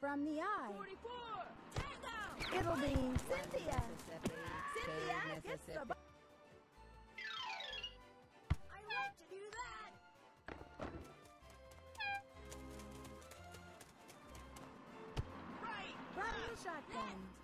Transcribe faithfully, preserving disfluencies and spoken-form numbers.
from the eye. forty-four! Tango! It'll be Cynthia. Mississippi. Cynthia Good gets the Mississippi. ball. I like to do that! Right! From the shotgun.